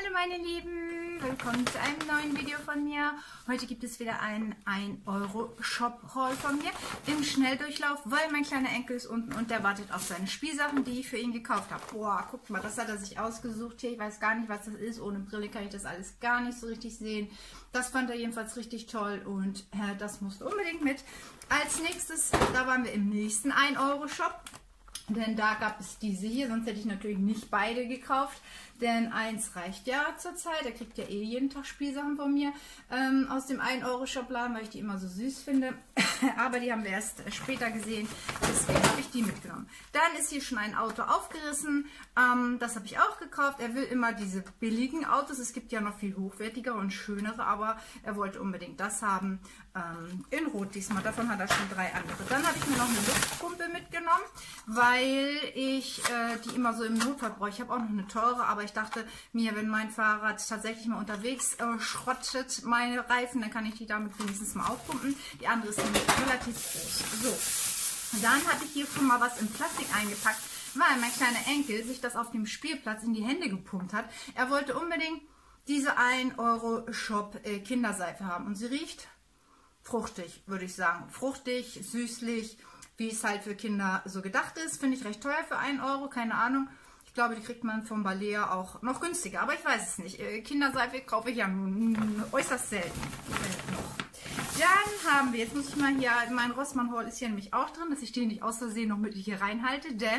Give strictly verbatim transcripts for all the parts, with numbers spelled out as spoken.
Hallo meine Lieben, willkommen zu einem neuen Video von mir. Heute gibt es wieder einen ein Euro Shop Haul von mir im Schnelldurchlauf, weil mein kleiner Enkel ist unten und der wartet auf seine Spielsachen, die ich für ihn gekauft habe. Boah, guckt mal, das hat er sich ausgesucht hier. Ich weiß gar nicht, was das ist. Ohne Brille kann ich das alles gar nicht so richtig sehen. Das fand er jedenfalls richtig toll und äh, das musste unbedingt mit. Als nächstes, da waren wir im nächsten ein Euro Shop. Denn da gab es diese hier, sonst hätte ich natürlich nicht beide gekauft. Denn eins reicht ja zurzeit. Er kriegt ja eh jeden Tag Spielsachen von mir ähm, aus dem ein Euro Shop Laden, weil ich die immer so süß finde. Aber die haben wir erst später gesehen. Deswegen habe ich die mitgenommen. Dann ist hier schon ein Auto aufgerissen. Ähm, das habe ich auch gekauft. Er will immer diese billigen Autos. Es gibt ja noch viel hochwertigere und schönere, aber er wollte unbedingt das haben. Ähm, in Rot diesmal. Davon hat er schon drei andere. Dann habe ich mir noch eine Luftpumpe mitgenommen, weil ich äh, die immer so im Notfall brauche. Ich habe auch noch eine teure, aber ich dachte mir, wenn mein Fahrrad tatsächlich mal unterwegs äh, schrottet, meine Reifen, dann kann ich die damit wenigstens mal aufpumpen. Die andere ist nämlich relativ groß. So, dann habe ich hier schon mal was in Plastik eingepackt, weil mein kleiner Enkel sich das auf dem Spielplatz in die Hände gepumpt hat. Er wollte unbedingt diese ein Euro Shop äh, Kinderseife haben und sie riecht fruchtig, würde ich sagen. Fruchtig, süßlich, wie es halt für Kinder so gedacht ist. Finde ich recht teuer für einen Euro, keine Ahnung. Ich glaube, die kriegt man vom Balea auch noch günstiger, aber ich weiß es nicht. Kinderseife kaufe ich ja nun äußerst selten äh, noch. Dann haben wir, jetzt muss ich mal hier, mein Rossmann Haul ist hier nämlich auch drin, dass ich den nicht aus Versehen noch mit hier reinhalte, denn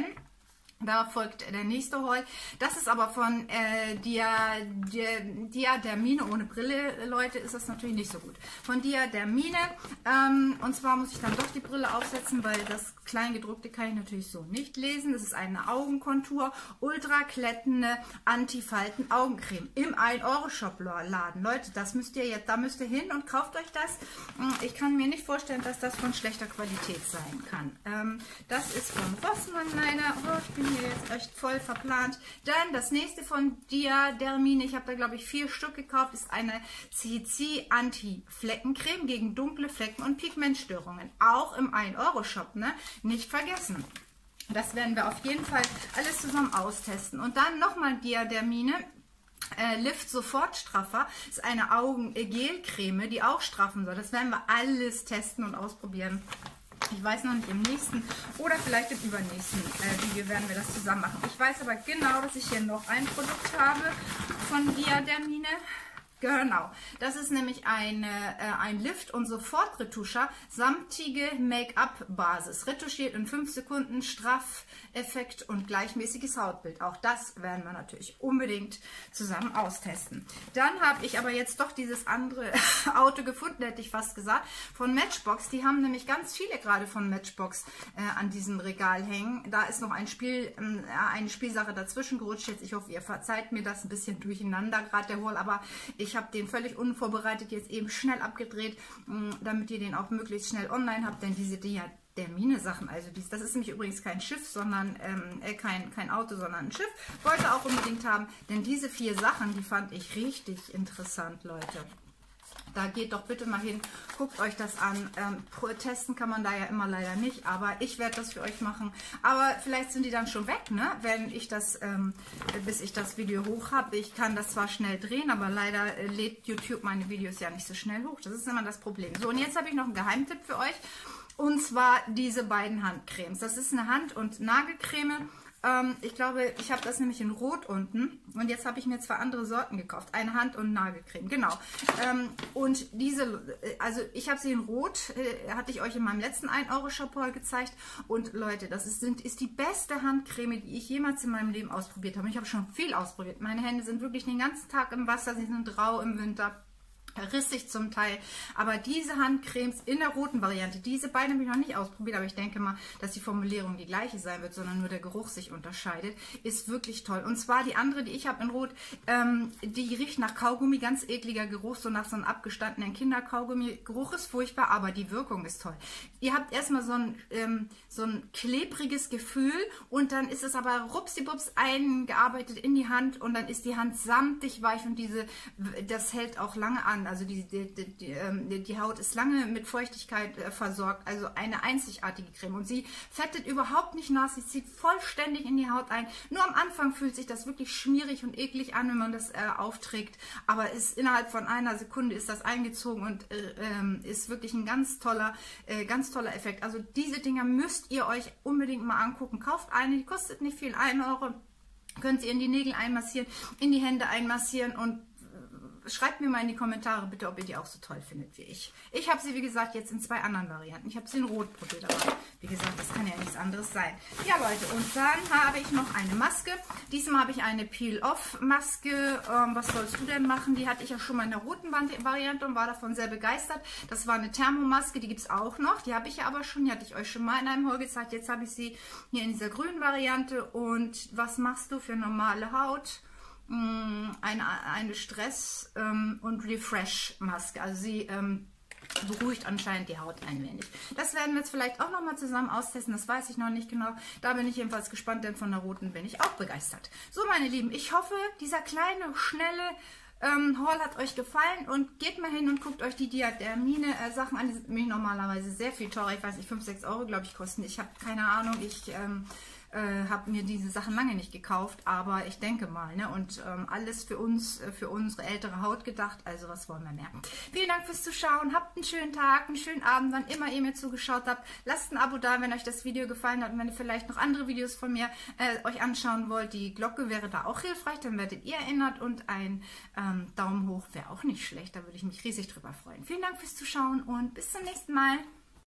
da folgt der nächste Haul. Das ist aber von äh, Dia, Dia, Diadermine. Ohne Brille, Leute, ist das natürlich nicht so gut. Von Diadermine. Ähm, und zwar muss ich dann doch die Brille aufsetzen, weil das Kleingedruckte kann ich natürlich so nicht lesen. Das ist eine Augenkontur, ultra klettende Antifalten Augencreme im ein Euro Shop Laden. Leute, das müsst ihr jetzt, da müsst ihr hin und kauft euch das. Ich kann mir nicht vorstellen, dass das von schlechter Qualität sein kann. Ähm, das ist von Rossmann leider. Oh, ich bin hier jetzt echt voll verplant. Dann das nächste von Diadermine, ich habe da glaube ich vier Stück gekauft, ist eine C C Anti-Fleckencreme gegen dunkle Flecken und Pigmentstörungen. Auch im ein Euro Shop, ne? Nicht vergessen. Das werden wir auf jeden Fall alles zusammen austesten. Und dann nochmal Diadermine. Äh, Lift Sofort Straffer ist eine Augengelcreme, die auch straffen soll. Das werden wir alles testen und ausprobieren. Ich weiß noch nicht, im nächsten oder vielleicht im übernächsten äh, Video werden wir das zusammen machen. Ich weiß aber genau, dass ich hier noch ein Produkt habe von Diadermine. Genau, das ist nämlich eine, äh, ein Lift- und Sofortretuscher, samtige Make-up-Basis. Retuschiert in fünf Sekunden, Straffeffekt und gleichmäßiges Hautbild. Auch das werden wir natürlich unbedingt zusammen austesten. Dann habe ich aber jetzt doch dieses andere Auto gefunden, hätte ich fast gesagt, von Matchbox. Die haben nämlich ganz viele gerade von Matchbox äh, an diesem Regal hängen. Da ist noch ein Spiel, äh, eine Spielsache dazwischen gerutscht. Jetzt, ich hoffe, ihr verzeiht mir das ein bisschen durcheinander, gerade der Haul, aber ich Ich habe den völlig unvorbereitet jetzt eben schnell abgedreht, damit ihr den auch möglichst schnell online habt, denn diese Diadermine-Sachen, also dies, das ist nämlich übrigens kein Schiff, sondern ähm, äh, kein, kein Auto, sondern ein Schiff, wollte auch unbedingt haben, denn diese vier Sachen, die fand ich richtig interessant, Leute. Da geht doch bitte mal hin, guckt euch das an. Ähm, testen kann man da ja immer leider nicht, aber ich werde das für euch machen. Aber vielleicht sind die dann schon weg, ne? Wenn ich das, ähm, bis ich das Video hoch habe. Ich kann das zwar schnell drehen, aber leider äh, lädt YouTube meine Videos ja nicht so schnell hoch. Das ist immer das Problem. So, und jetzt habe ich noch einen Geheimtipp für euch. Und zwar diese beiden Handcremes. Das ist eine Hand- und Nagelcreme. Ich glaube, ich habe das nämlich in Rot unten und jetzt habe ich mir zwei andere Sorten gekauft. Eine Hand- und Nagelcreme, genau. Und diese, also ich habe sie in Rot, hatte ich euch in meinem letzten ein Euro Shop Haul gezeigt. Und Leute, das ist, ist die beste Handcreme, die ich jemals in meinem Leben ausprobiert habe. Und ich habe schon viel ausprobiert. Meine Hände sind wirklich den ganzen Tag im Wasser, sie sind rau im Winter. Rissig zum Teil, aber diese Handcremes in der roten Variante, diese beiden habe ich noch nicht ausprobiert, aber ich denke mal, dass die Formulierung die gleiche sein wird, sondern nur der Geruch sich unterscheidet, ist wirklich toll. Und zwar die andere, die ich habe in Rot, ähm, die riecht nach Kaugummi, ganz ekliger Geruch, so nach so einem abgestandenen Kinderkaugummi. Geruch ist furchtbar, aber die Wirkung ist toll. Ihr habt erstmal so ein, ähm, so ein klebriges Gefühl und dann ist es aber rupsibups eingearbeitet in die Hand und dann ist die Hand samtig weich und diese, das hält auch lange an. an. Also die, die, die, die, die Haut ist lange mit Feuchtigkeit äh, versorgt. Also eine einzigartige Creme. Und sie fettet überhaupt nicht nass. Sie zieht vollständig in die Haut ein. Nur am Anfang fühlt sich das wirklich schmierig und eklig an, wenn man das äh, aufträgt. Aber ist innerhalb von einer Sekunde ist das eingezogen und äh, äh, ist wirklich ein ganz toller, äh, ganz toller Effekt. Also diese Dinger müsst ihr euch unbedingt mal angucken. Kauft eine, die kostet nicht viel, ein Euro. Könnt ihr in die Nägel einmassieren, in die Hände einmassieren und schreibt mir mal in die Kommentare bitte, ob ihr die auch so toll findet wie ich. Ich habe sie, wie gesagt, jetzt in zwei anderen Varianten. Ich habe sie in Rotbrühe dabei. Wie gesagt, das kann ja nichts anderes sein. Ja, Leute, und dann habe ich noch eine Maske. Diesmal habe ich eine Peel-Off-Maske. Ähm, was sollst du denn machen? Die hatte ich ja schon mal in der roten Variante und war davon sehr begeistert. Das war eine Thermomaske, die gibt es auch noch. Die habe ich ja aber schon, die hatte ich euch schon mal in einem Haul gezeigt. Jetzt habe ich sie hier in dieser grünen Variante. Und was machst du für normale Haut? Eine, eine Stress- ähm, und Refresh-Maske. Also sie ähm, beruhigt anscheinend die Haut ein wenig. Das werden wir jetzt vielleicht auch nochmal zusammen austesten. Das weiß ich noch nicht genau. Da bin ich jedenfalls gespannt, denn von der roten bin ich auch begeistert. So, meine Lieben, ich hoffe, dieser kleine, schnelle ähm, Haul hat euch gefallen und geht mal hin und guckt euch die Diademine-Sachen an. Die sind nämlich normalerweise sehr viel teurer. Ich weiß nicht, fünf, sechs Euro, glaube ich, kosten. Ich habe keine Ahnung. Ich ähm, äh, habe mir diese Sachen lange nicht gekauft, aber ich denke mal, ne? Und ähm, alles für uns, äh, für unsere ältere Haut gedacht. Also was wollen wir mehr? Vielen Dank fürs Zuschauen. Habt einen schönen Tag, einen schönen Abend, wann immer ihr mir zugeschaut habt. Lasst ein Abo da, wenn euch das Video gefallen hat und wenn ihr vielleicht noch andere Videos von mir äh, euch anschauen wollt. Die Glocke wäre da auch hilfreich, dann werdet ihr erinnert und ein ähm, Daumen hoch wäre auch nicht schlecht. Da würde ich mich riesig drüber freuen. Vielen Dank fürs Zuschauen und bis zum nächsten Mal.